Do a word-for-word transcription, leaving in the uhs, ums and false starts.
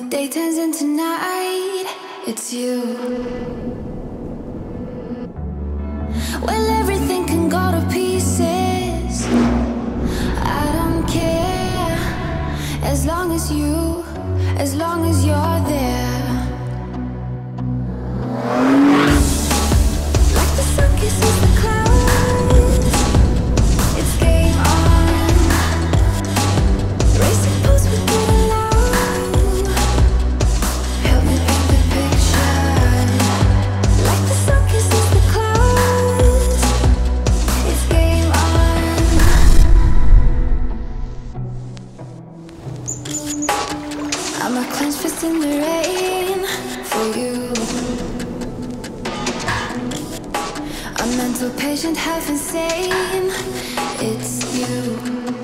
day turns into night, it's you. Well, everything can go to pieces, I don't care, as long as you, as long as you're there. Like the sun kisses the clouds, it's game on. Racing pulse with it alone, help me paint the picture. Like the sun kisses the clouds, it's game on. I'm a clenched fist in the rain for you. A mental patient, half insane, it's you.